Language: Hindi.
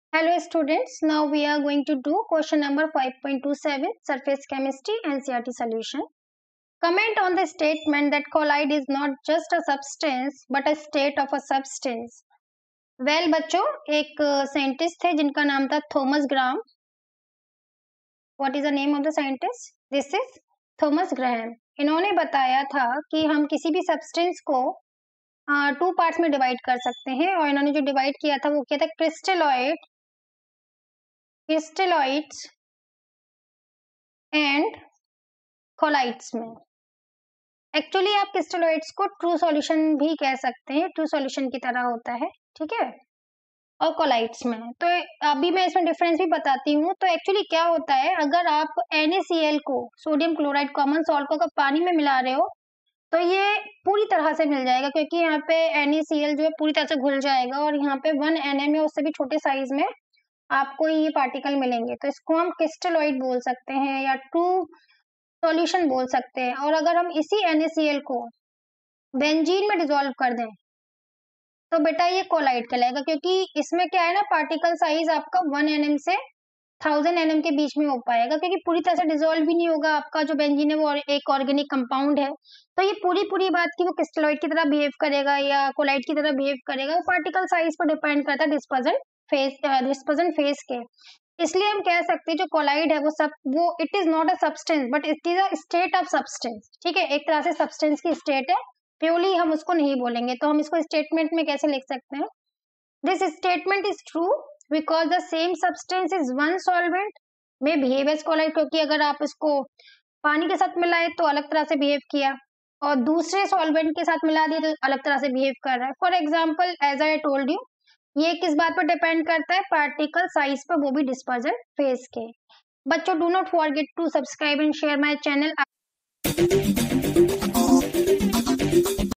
Hello students, now we are going to do question number 5.27 surface chemistry NCERT solution. Comment on the statement that colloid is not just a substance but a state of a substance. Well बच्चों, एक साइंटिस्ट थे जिनका नाम था Thomas Graham. What is the name of the scientist? This is Thomas Graham. इन्होंने बताया था कि हम किसी भी सब्सटेंस को टू पार्ट्स में डिवाइड कर सकते हैं और इन्होंने जो डिवाइड किया था वो किया था क्रिस्टलॉइड्स एंड कोलाइड्स में. एक्चुअली आप क्रिस्टलॉइड्स को ट्रू सॉल्यूशन भी कह सकते हैं, ट्रू सॉल्यूशन की तरह होता है, ठीक है. और कोलाइड्स में तो अभी मैं इसमें डिफरेंस भी बताती हूँ. तो एक्चुअली क्या होता है, अगर आप NaCl को सोडियम क्लोराइड कॉमन सॉल्ट को अगर पानी में मिला रहे हो तो ये पूरी तरह से मिल जाएगा, क्योंकि यहाँ पे NaCl जो है पूरी तरह से घुल जाएगा और यहाँ पे 1 nm या उससे भी छोटे साइज में आपको ये पार्टिकल मिलेंगे. तो इसको हम क्रिस्टलॉइड बोल सकते हैं या ट्रू सॉल्यूशन बोल सकते हैं. और अगर हम इसी NaCl को बेंजीन में डिसॉल्व कर दें तो बेटा ये कोलाइड कहलाएगा, क्योंकि इसमें क्या है ना, पार्टिकल साइज आपका 1 nm से 1000 nm के बीच में हो पाएगा, क्योंकि पूरी तरह से डिसॉल्व भी नहीं होगा. आपका जो बेंजीन है वो एक ऑर्गेनिक कंपाउंड है, तो ये पूरी बात की वो क्रिस्टलॉइड की तरह बिहेव करेगा या कोलाइड की तरह बिहेव करेगा, वो पार्टिकल साइज पर डिपेंड करता है डिस्पर्जन फेज के. इसलिए हम कह सकते हैं जो कोलाइड है वो it is not a substance but it is a state of substance. ठीक है, एक तरह से सब्सटेंस की स्टेट है, प्योरली हम उसको नहीं बोलेंगे. तो हम इसको स्टेटमेंट में कैसे लिख सकते हैं, this statement is true because the same substance is one solvent में बिहेव एज कोलाइड. क्योंकि अगर आप इसको पानी के साथ मिलाए तो अलग तरह से बिहेव किया और दूसरे सॉल्वेंट के साथ मिला दिए तो अलग तरह से बिहेव कर रहा है. For example as I told you, ये किस बात पर डिपेंड करता है, पार्टिकल साइज पर, वो भी डिस्पर्जन फेज के. बच्चों, do not forget to subscribe and share my channel.